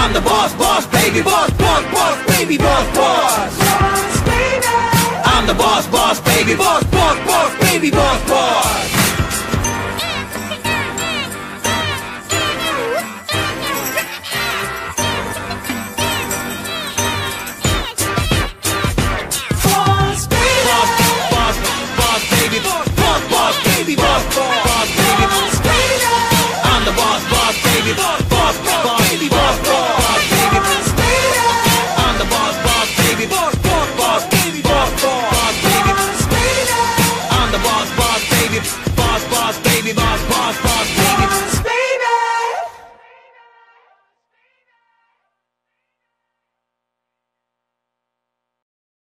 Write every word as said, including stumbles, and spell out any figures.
I'm the boss, boss, baby, boss, boss, boss, baby, boss, boss. I'm the boss, boss, baby, boss, boss, boss, baby, boss, boss.